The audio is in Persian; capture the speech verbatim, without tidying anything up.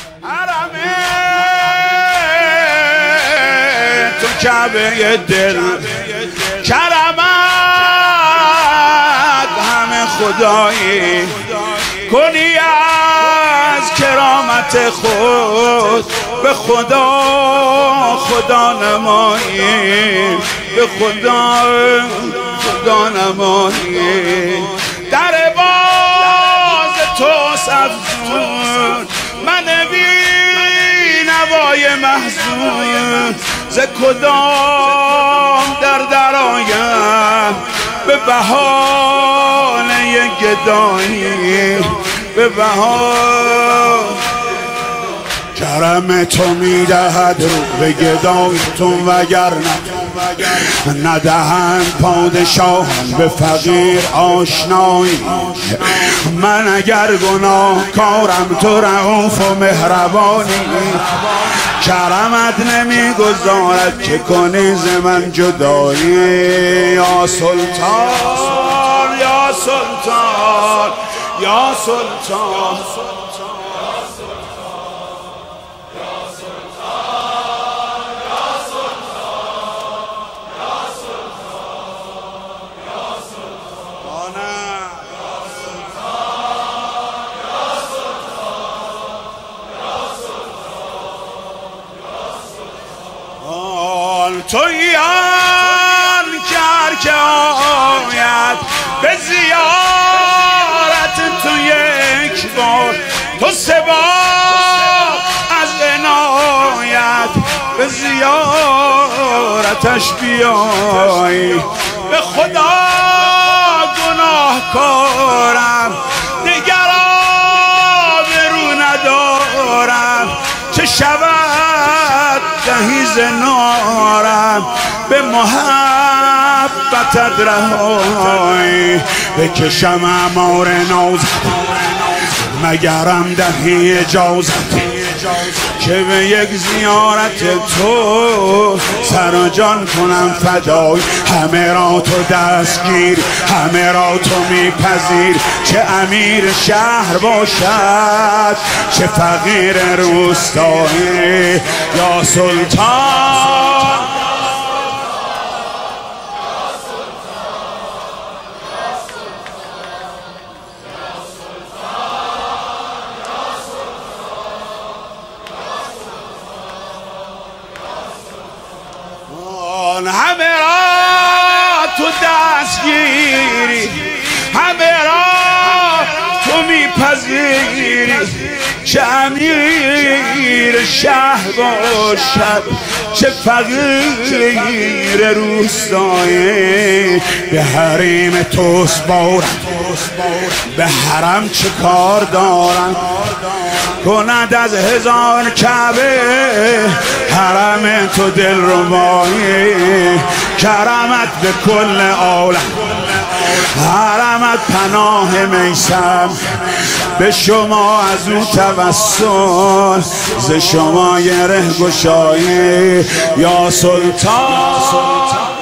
حرمه تو کعبه دل، کرمت همه خدایی، کنی از کرامت خود به خدا خدا نمایی، به خدا خدا نمایی. در باز تو افزون من بی نوای محزون، ز کدام در درآیم به بهانه گدایی، به بهانه کرم تو میدهد رو به گدایتون، وگرنه ندهند پادشاهان به فقیر آشنایی. من اگر گناهکارم تو رئوف و مهربانی، کرمت نمیگذارد که کنی ز من جدایی. یا سلطان یا سلطان یا سلطان تویی آن کرد که آید به زیارت تو یک بار، تو سه بار از عنایت به زیارتش بیایی. به خدا گناهکارم دیگر آبرو ندارم، چه شود دهی زنارم به محبتت رهایی. بکشم امار نازت مگرم دهی اجازت، که به یک زیارت تو سر و جان کنم فدای. همه را تو دستگیر، همه را تو میپذیر، چه امیر شهر باشد چه فقیر روستایی. یا سلطان همه را تو دستگیری، همه را تو میپذیری، چه امیر شهر باشد چه فقیر روستایی. به حریم توست بارم، به حرم چه کار دارم، کند از هزار کعبه حرم تو دل ربایی. کرمت به کل عالم، حرمت پناه میسم، به شما از او توسل، ز شما گره گشایی. یا سلطان